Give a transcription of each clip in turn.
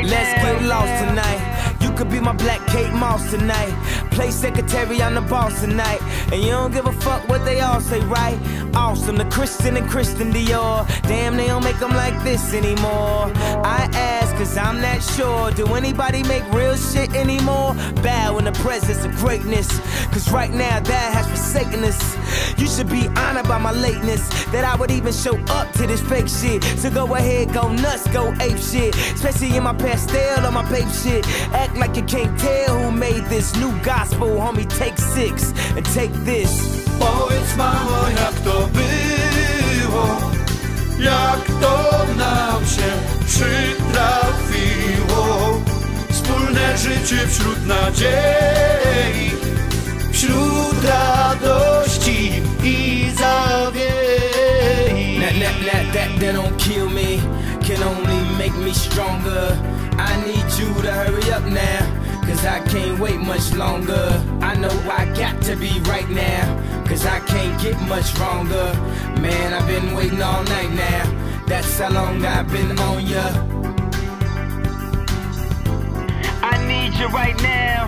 Let's get lost tonight. You could be my black Kate Moss tonight. Play secretary, I'm the boss tonight. And you don't give a fuck what they all say, right? Awesome, the Christian and Christian Dior. Damn, they don't make them like this anymore. I ask, cause I'm not sure. Do anybody make real shit anymore? Bow in the presence of greatness. Cause right now, that has forsaken us. You should be honored by my lateness. That I would even show up to this fake shit. So go ahead, go nuts, go ape shit. Especially in my pastel or my babe shit. Act like you can't tell who made this new gospel, homie. Take 6 and take this. Powiedz mamo, jak to było, jak to nam się przytrafiło. Wspólne życie wśród nadziei, wśród radości I zawiei. That don't kill me, can only make me stronger. I need you to hurry up now, cause I can't wait much longer. I know I got to be right now, cause I can't get much wronger. Man, I've been waiting all night now. That's how long I've been on ya. I need you right now.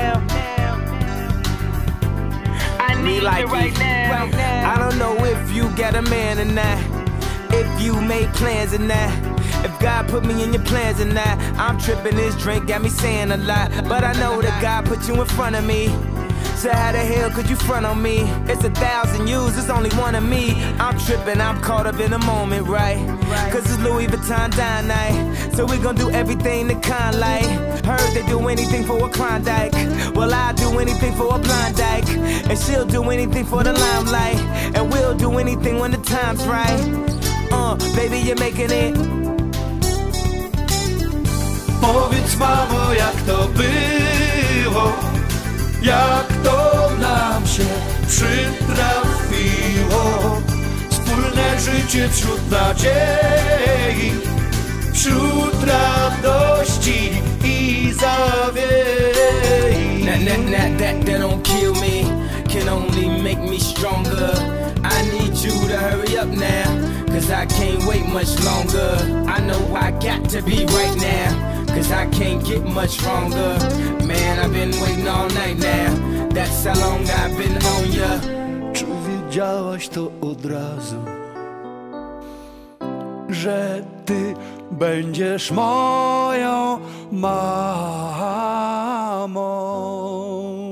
I need you right now. I don't know if you got a man or not, if you made plans or not, if God put me in your plans or not. I'm tripping, this drink got me saying a lot, but I know that God put you in front of me. So how the hell could you front on me? It's 1,000 yous, it's only one of me. I'm tripping, I'm caught up in the moment, right? Cause it's Louis Vuitton dine night, so we gon' do everything the kind like. Heard they do anything for a Klondike. Well, I'll do anything for a blind dyke, and she'll do anything for the limelight, and we'll do anything when the time's right. Baby, you're making it. Powiedz mamo, jak to było, jak to nam się przytrafiło. Wspólne życie wśród nadziei, wśród radości I zawiei. That don't kill me, can only make me stronger. I need you to hurry up now, cause I can't wait much longer. I know I got to be right now, cause I can't get much wronger. Man, I've been waiting all night now. That's how long I've been on ya. Czy wiedziałaś to od razu, że ty będziesz moją mamą?